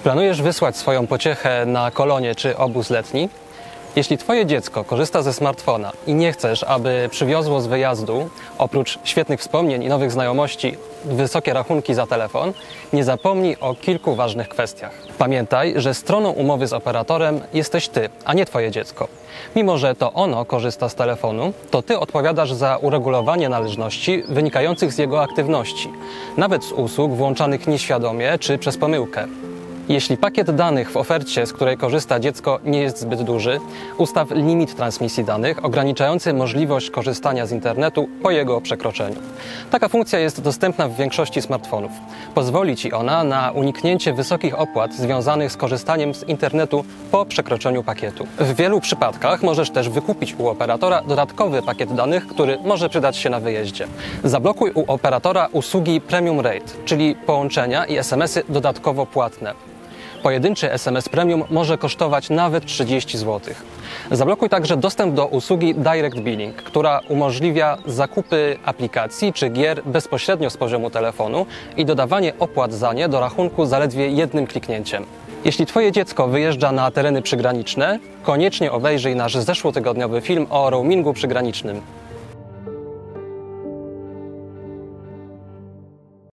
Planujesz wysłać swoją pociechę na kolonie czy obóz letni? Jeśli Twoje dziecko korzysta ze smartfona i nie chcesz, aby przywiozło z wyjazdu, oprócz świetnych wspomnień i nowych znajomości, wysokie rachunki za telefon, nie zapomnij o kilku ważnych kwestiach. Pamiętaj, że stroną umowy z operatorem jesteś Ty, a nie Twoje dziecko. Mimo że to ono korzysta z telefonu, to Ty odpowiadasz za uregulowanie należności wynikających z jego aktywności, nawet z usług włączanych nieświadomie czy przez pomyłkę. Jeśli pakiet danych w ofercie, z której korzysta dziecko, nie jest zbyt duży, ustaw limit transmisji danych ograniczający możliwość korzystania z internetu po jego przekroczeniu. Taka funkcja jest dostępna w większości smartfonów. Pozwoli Ci ona na uniknięcie wysokich opłat związanych z korzystaniem z internetu po przekroczeniu pakietu. W wielu przypadkach możesz też wykupić u operatora dodatkowy pakiet danych, który może przydać się na wyjeździe. Zablokuj u operatora usługi Premium Rate, czyli połączenia i SMS-y dodatkowo płatne. Pojedynczy SMS Premium może kosztować nawet 30 zł. Zablokuj także dostęp do usługi Direct Billing, która umożliwia zakupy aplikacji czy gier bezpośrednio z poziomu telefonu i dodawanie opłat za nie do rachunku zaledwie jednym kliknięciem. Jeśli Twoje dziecko wyjeżdża na tereny przygraniczne, koniecznie obejrzyj nasz zeszłotygodniowy film o roamingu przygranicznym.